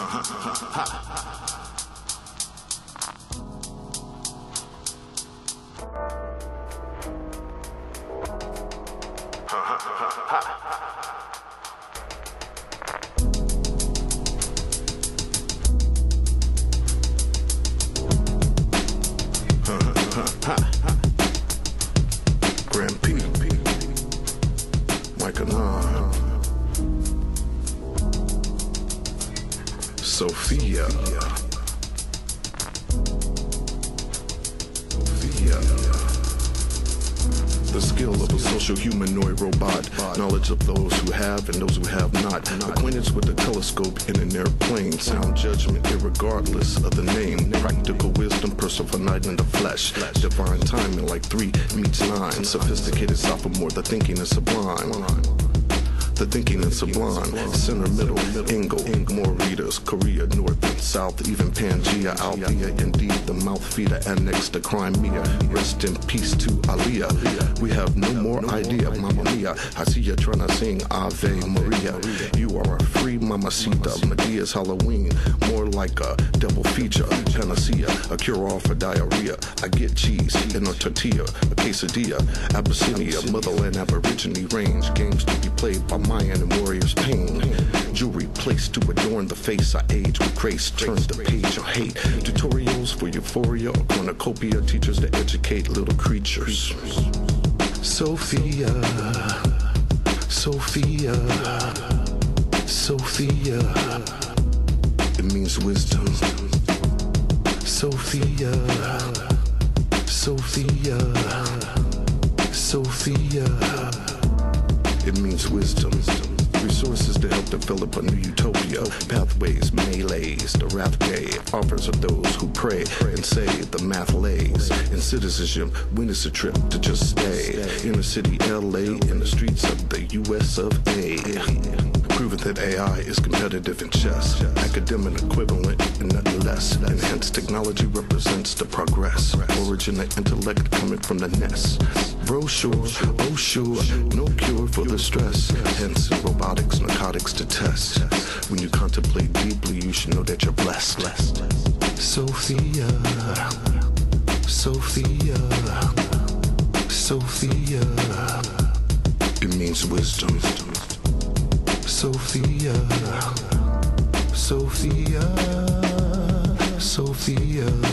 Grand P, Mike and Sophia. The skill of a social humanoid robot. Knowledge of those who have and those who have not. Acquaintance with the telescope in an airplane. Sound judgment irregardless of the name. Practical wisdom personified in the flesh. Divine timing like 3 meets 9. Sophisticated sophomore, the thinking is sublime. The thinking is sublime. Center, middle, angle, more readers. Korea, north and south, even Pangea, Althea, indeed the mouth feeder annexed to Crimea. Rest in peace to Aliyah. We have no more idea, Mamma Mia. I see you trying to sing Ave Maria. You are a free mamacita. Medea's Halloween, more like a double feature. Panacea, a cure-all for diarrhea. I get cheese in a tortilla, a quesadilla. Abyssinia, motherland, aborigine range. Games to be played by Mayan and warriors' pain. Jewelry placed to adorn the face. I age with grace, turns the page of hate. Tutorials for euphoria or cornucopia. Teachers to educate little creatures. Sophia, Sophia, Sophia. It means wisdom. Sophia, Sophia, Sophia. It means wisdom. Resources to help develop a new utopia. Pathways, melees, the wrath gay. Offers of those who pray and say the math lays. In citizenship, when it's a trip to just stay. Inner city LA, in the streets of the US of A. Proving that AI is competitive in chess. Academic equivalent and nothing less. Enhanced technology represents the progress. Origin of intellect coming from the nest. Brochures, oh sure, no cure for the stress. Hence in robotics, narcotics to test. When you contemplate deeply, you should know that you're blessed. Sophia, Sophia, Sophia. It means wisdom. Sophia, Sophia, Sophia.